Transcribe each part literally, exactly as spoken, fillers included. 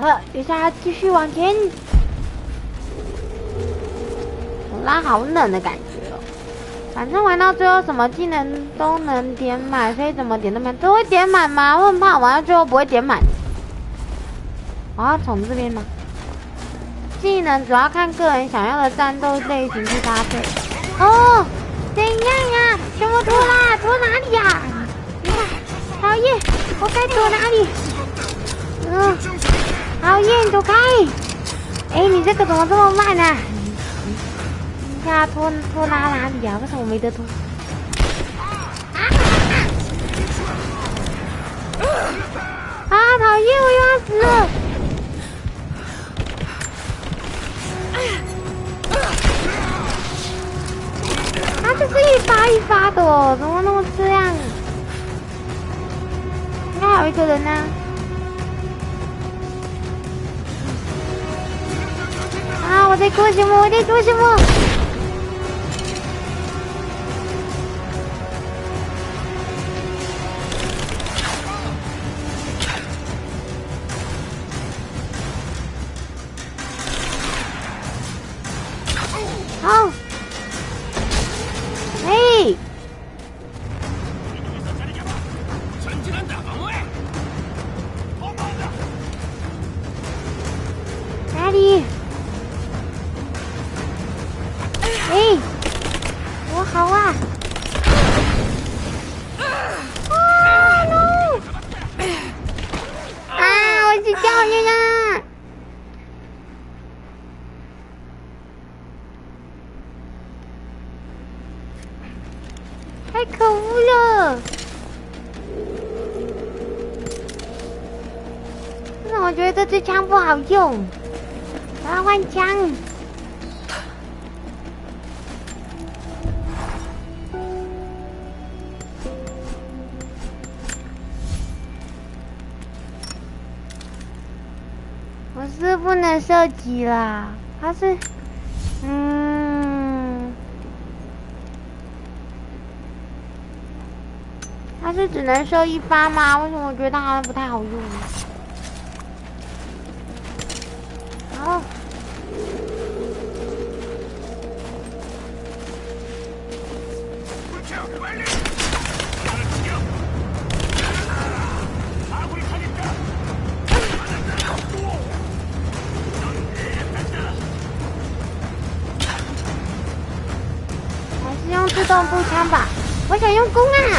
好了，接下来继续往前。我拉好冷的感觉哦。反正玩到最后什么技能都能点满，所以怎么点都没，都会点满吗？我很怕玩到最后不会点满。我要从这边吗？技能主要看个人想要的战斗类型去搭配。哦，怎样呀？什么拖啦？拖哪里呀？你看，讨厌，我该躲哪里？嗯，讨厌，走开！哎，你这个怎么这么慢啊？你看拖拖拉哪里呀？为什么我没得拖？啊！讨厌，我又要死了！啊，这是一发一发的哦，怎么那么这样？应该还有一个人呢。啊！我在做什么？我在做什么？好。嘿。哪里？哎，我好啊！啊 no！ 啊，我去教你啦！太可恶了！为什么我觉得这支枪不好用？我要换枪。我是不能射击啦，它是，嗯，它是只能射一发吗？为什么我觉得它好像不太好用？好。用自动步枪吧，我想用弓啊！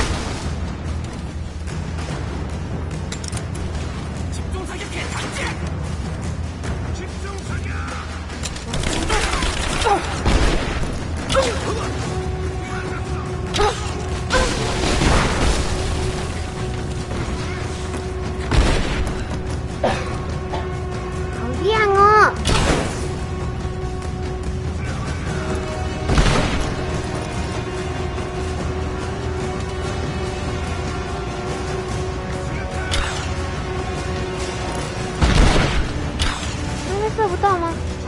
好亮哦！射不到吗？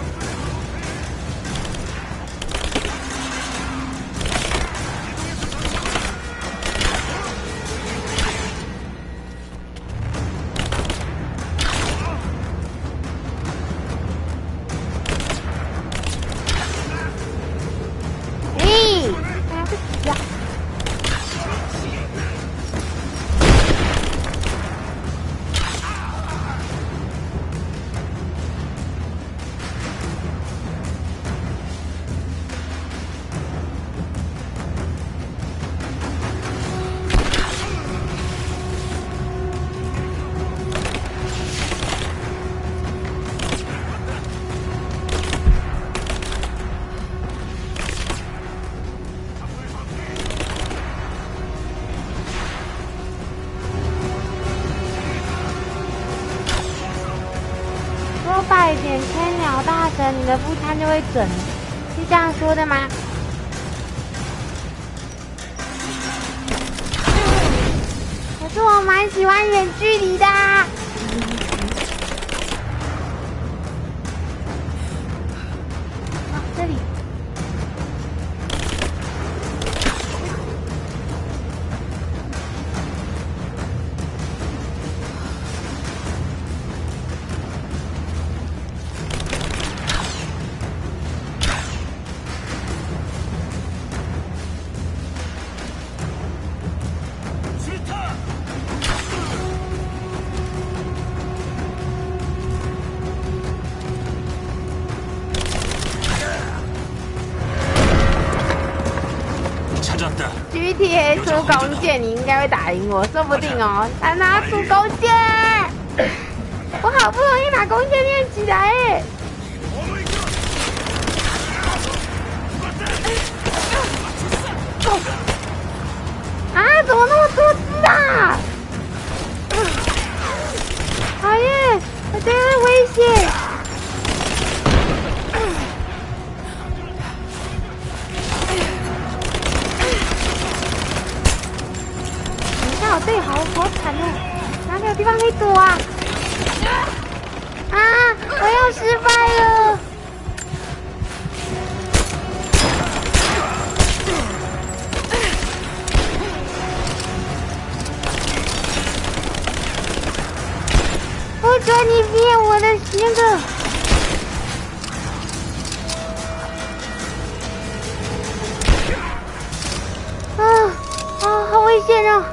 哎，打不死啊！说拜点千鸟大神，你的步枪就会准，是这样说的吗？可是我蛮喜欢远距离的。这里。 G T A 出弓箭，你应该会打赢我，说不定哦。他拿出弓箭，我好不容易把弓箭练起来哎。啊！怎么那么多只啊？讨厌，我觉得危险。等一下，我队好好惨哦，哪里有地方可以躲啊？啊！我要失败了。不准你灭我的那个！啊啊，好危险啊！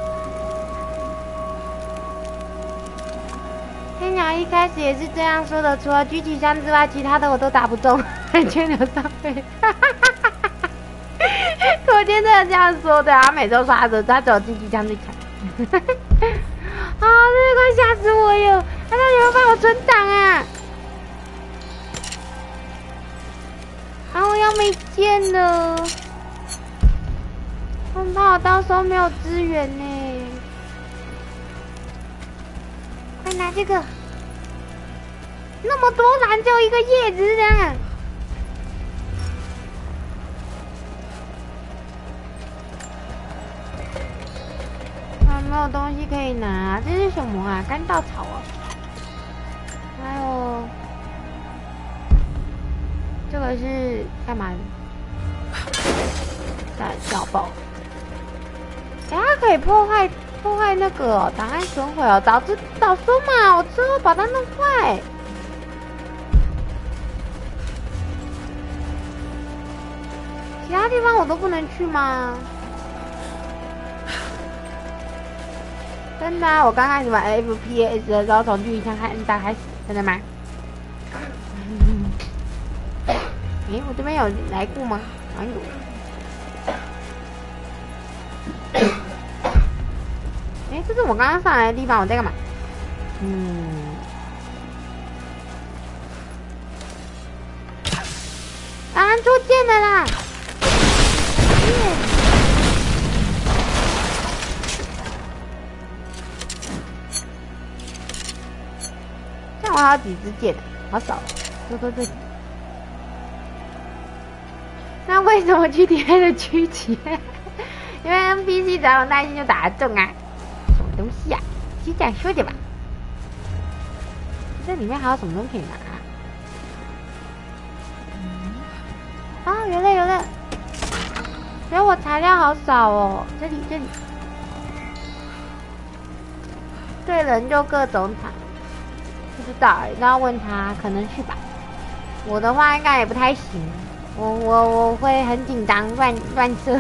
天鸟一开始也是这样说的，除了狙击枪之外，其他的我都打不中，还缺流上飞。我今天真的这样说的，他每周刷着，他只有狙击枪最强。啊，这快吓死我了！他到底有没有帮我存档啊？啊，我要没剑了，我怕我到时候没有资源呢。快拿这个，那么多蓝就一个叶子这样。没有东西可以拿，这是什么啊？干稻草啊！还有这个是干嘛的？在小宝，哎，它可以破坏破坏那个哦档案损毁哦，早知早说嘛，我之后把它弄坏。其他地方我都不能去吗？真的啊，我刚开始玩 F P S 的时候，从狙击枪开打开始，真的吗？哎、欸，我这边有来过吗？好像有。哎、欸，这是我刚刚上来的地方，我在干嘛？嗯。啊，出剑了啦！耶！我还有几支箭，好少，多多这里。那为什么 G T A 的狙击？因为 N P C 只要有耐心就打得中啊！什么东西啊？是这样说的吧？这里面还有什么东西可以拿？嗯、啊，有了有了！觉得我材料好少哦，这里这里。对人就各种惨。不知道，那要问他，可能去吧。我的话应该也不太行，我我我会很紧张，乱乱射。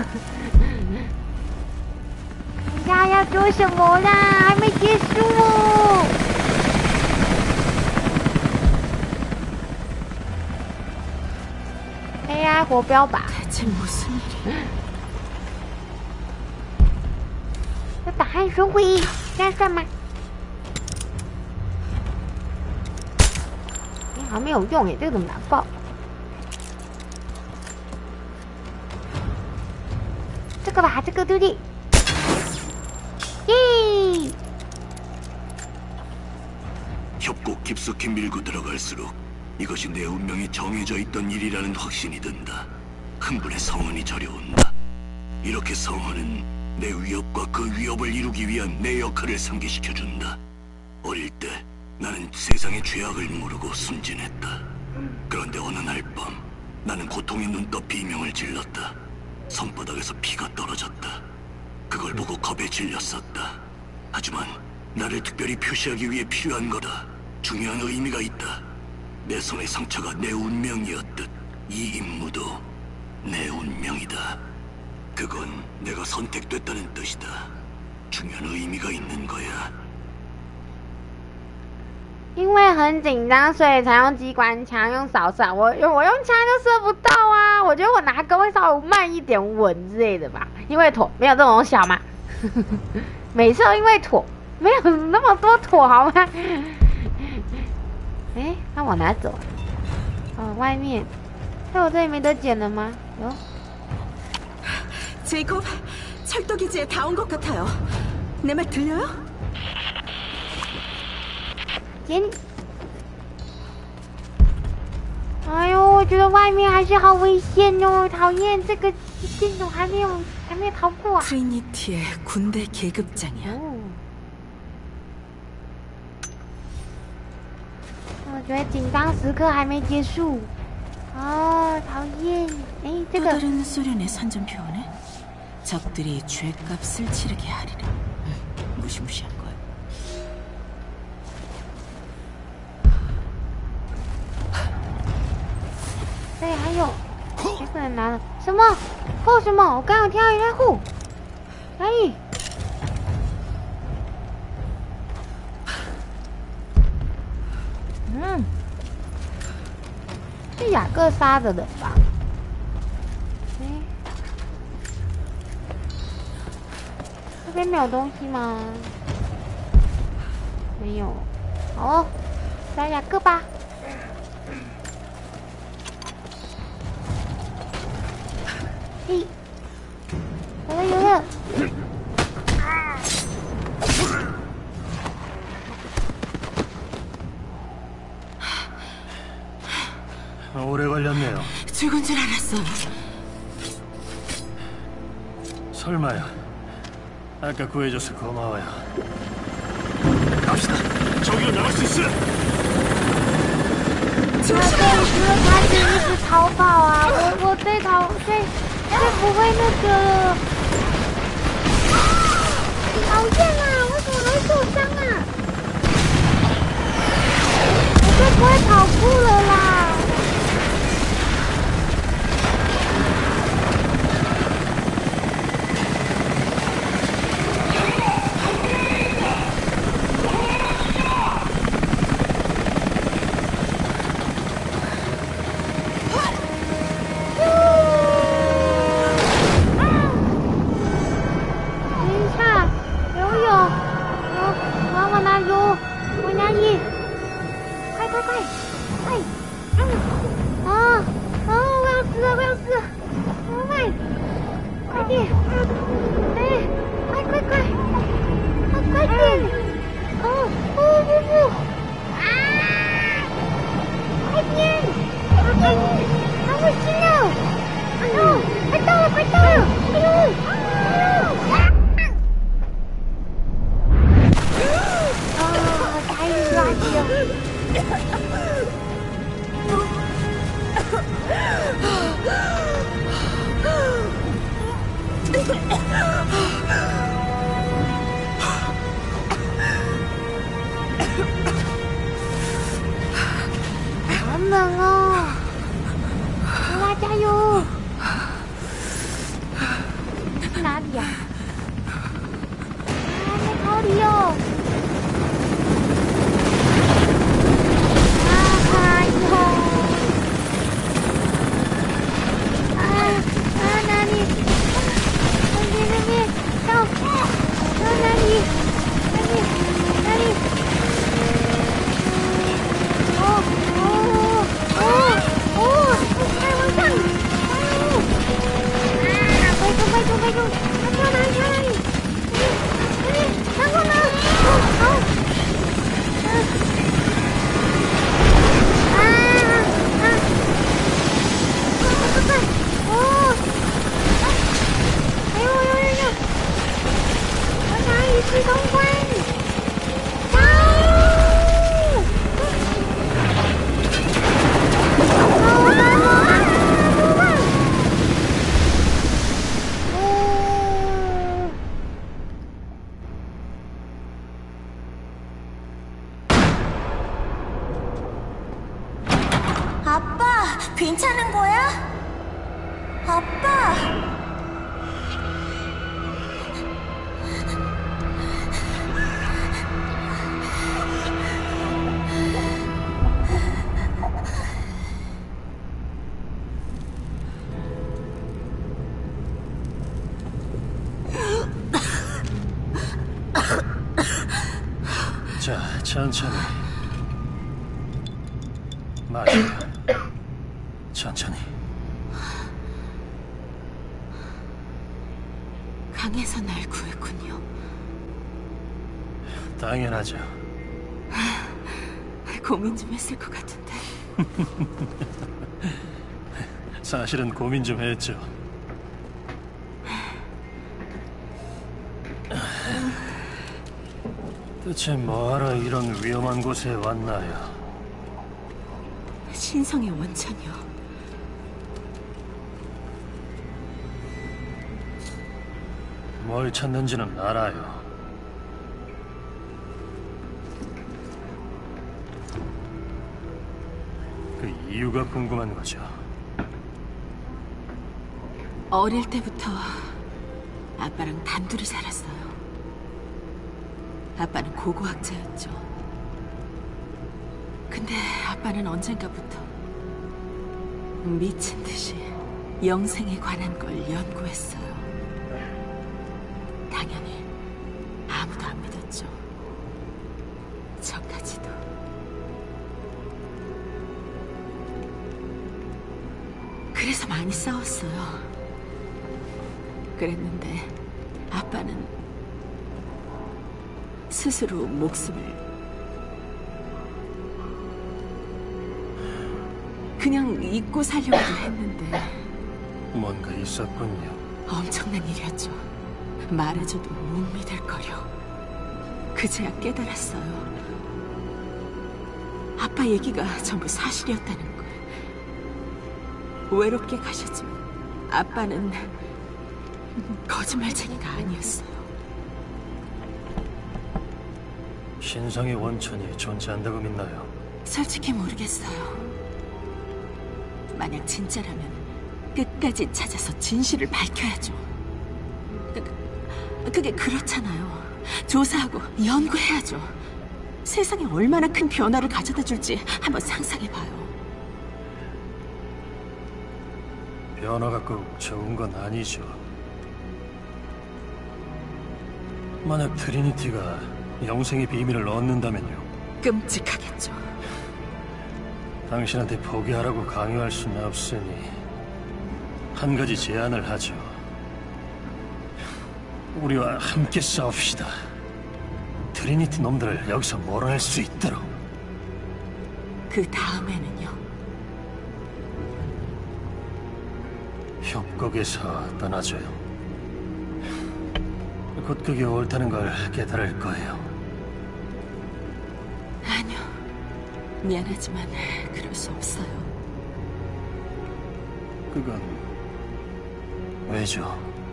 你家要做什么啦？还没结束哦。A I 活标靶。这档案损毁，这样算吗？好像没有用耶，这个怎么拿爆？这个吧，这个对不对？耶！ 협곡깊숙이 밀고 들어갈수록 이것이 내 운명이 정해져 있던 일이라는 확신이 든다. 흥분의 성은이 저려온다. 이렇게 성은은 내 위협과 그 위협을 이루기 위한 내 역할을 상기시켜준다. 어릴 때 나는 세상의 죄악을 모르고 순진했다. 그런데 어느 날 밤 나는 고통의 눈떠 비명을 질렀다. 손바닥에서 피가 떨어졌다. 그걸 보고 겁에 질렸었다. 하지만 나를 특별히 표시하기 위해 필요한 거다. 중요한 의미가 있다. 내 손의 상처가 내 운명이었듯 이 임무도 내 운명이다. 그건 내가 선택됐다는 뜻이다. 중요한 의미가 있는 거야. 因为很很紧张，所以才用机关枪，用扫射。我用我用枪就射不到啊！我觉得我拿弓会稍微慢一点，稳之类的吧。因为妥没有这种小嘛，每次都因为妥没有那么多妥好吗？哎，那往哪走啊？哦，外面。那我这里没得捡了吗？有。 제이콥, 철도 기지에 다 온 것 같아요. 내 말 들려요? 捡。哎呦，我觉得外面还是好危险哦，讨厌！这个这种还没有还没有逃过啊。 트리니티의 군대 계급장이야. 哦。我觉得紧张时刻还没结束。아, 讨厌. 에이, 또 다른 소련의 선전표어네. 적들이 죄값을 치르게 하리라. 응, 무시무시한 거야. 네, 还有这个人拿了什么？护什么？我刚刚跳一个护。哪里？嗯。 是雅各杀的人吧？哎、欸，这边没有东西吗？没有。好，杀雅各吧。嘿，有了有了。 오래 걸렸네요. 죽은 줄 알았어요. 설마요. 아까 구해줘서 고마워요. 갑시다. 저기로 나갈 수 있어. 他这一他只一直逃跑啊！我我最逃最最不会那个了。讨厌啊！为什么还会受伤啊？我最不会跑步了啦！ 好冷哦！哇，加油！去哪里呀？啊，没逃离哦！啊哈哟！啊啊，哪里？那边那边，到！到哪里？哪里？哪里？哦哦哦哦！快往上！哎呦！啊！快冲快冲快冲！他跳哪里？跳哪里？哪里？然后呢？哦好。嗯。啊啊！快快快！哦！哎呦呦呦呦！我哪里是通关？走！好难哦！啊！怎么办？哦。 아빠, 괜찮은 거야? 아빠! 자, 천천히. 마셔. 천천히. 강에서 날 구했군요. 당연하죠. 고민 좀 했을 것 같은데. 사실은 고민 좀 했죠. 대체 뭐하러 이런 위험한 곳에 왔나요? 신성의 원천이요. 뭘 찾는지는 알아요. 그 이유가 궁금한 거죠. 어릴 때부터 아빠랑 단둘이 살았어요. 아빠는 고고학자였죠. 근데 아빠는 언젠가부터 미친 듯이 영생에 관한 걸 연구했어요. 당연히 아무도 안 믿었죠. 저까지도. 그래서 많이 싸웠어요. 그랬는데 아빠는 스스로 목숨을 그냥 잊고 살려고 했는데 뭔가 있었군요. 엄청난 일이었죠. 말해줘도 못 믿을 거려. 그제야 깨달았어요. 아빠 얘기가 전부 사실이었다는 걸. 외롭게 가셨지만 아빠는 거짓말쟁이가 아니었어요. 신성의 원천이 존재한다고 믿나요? 솔직히 모르겠어요. 만약 진짜라면 끝까지 찾아서 진실을 밝혀야죠. 그, 그게 그렇잖아요. 조사하고 연구해야죠. 세상에 얼마나 큰 변화를 가져다 줄지 한번 상상해봐요. 변화가 꼭 좋은 건 아니죠. 만약 트리니티가 영생의 비밀을 얻는다면요. 끔찍하겠죠. 당신한테 포기하라고 강요할 수는 없으니 한 가지 제안을 하죠. 우리와 함께 싸웁시다. 트리니티 놈들을 여기서 몰아낼 수 있도록. 그 다음에는요. 협곡에서 떠나줘요. 곧 그게 옳다는 걸 깨달을 거예요. 아니요. 미안하지만 그럴 수 없어요. 그건 왜죠?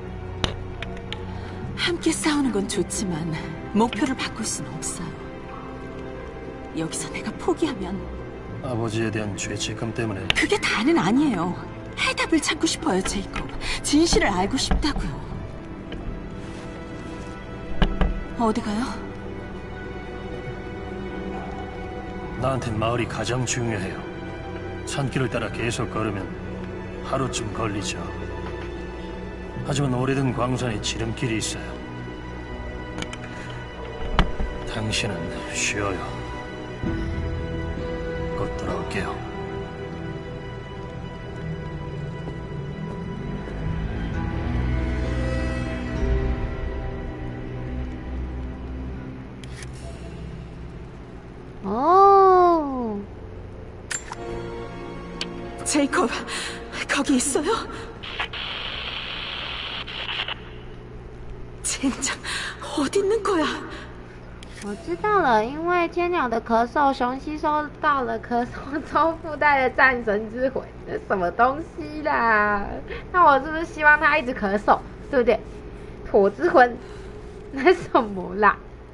함께 싸우는 건 좋지만 목표를 바꿀 수는 없어요. 여기서 내가 포기하면 아버지에 대한 죄책감 때문에. 그게 다는 아니에요. 해답을 찾고 싶어요, 제이콥. 진실을 알고 싶다고요. 어디 가요? 나한텐 마을이 가장 중요해요. 산길을 따라 계속 걸으면 하루쯤 걸리죠. 하지만 오래된 광산에 지름길이 있어요. 당신은 쉬어요. 곧 돌아올게요. 오. 제이콥, 거기 있어요? 젠장, 어디 있는 거야? 我知道了，因为千鸟的咳嗽，熊吸收到了咳嗽中附带的战神之魂，这什么东西啦？那我是不是希望他一直咳嗽，对不对？火之魂，那什么啦？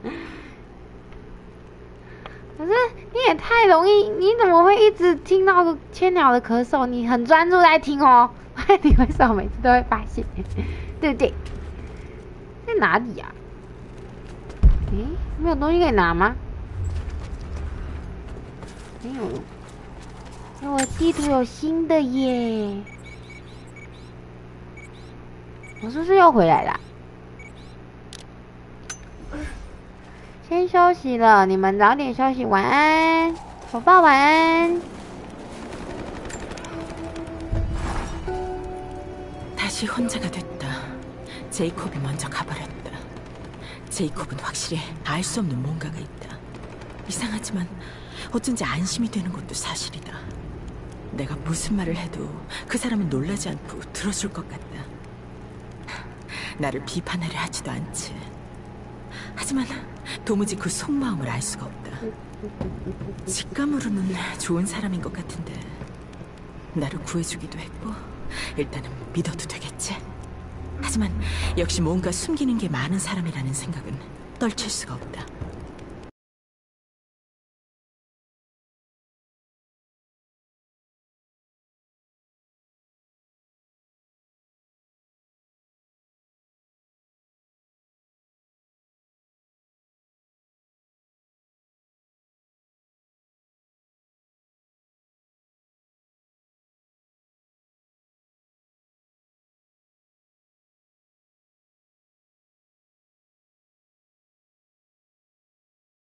可是你也太容易，你怎么会一直听到千鸟的咳嗽？你很专注在听哦，你为什么每次都会发现？对不对？在哪里呀、啊？诶，没有东西可以拿吗？没有。哎，我地图有新的耶！我是不是又回来了？ 先休息了，你们早点休息，晚安，宝宝晚安。 다시 혼자가 됐다. 제이콥이 먼저 가버렸다. 제이콥은 확실히 알 수 없는 뭔가가 있다. 이상하지만 어쩐지 안심이 되는 것도 사실이다. 내가 무슨 말을 해도 그 사람은 놀라지 않고 들어줄 것 같다. 나를 비판하려 하지도 않지. 하지만 도무지 그 속마음을 알 수가 없다. 직감으로는 좋은 사람인 것 같은데 나를 구해주기도 했고 일단은 믿어도 되겠지? 하지만 역시 뭔가 숨기는 게 많은 사람이라는 생각은 떨칠 수가 없다.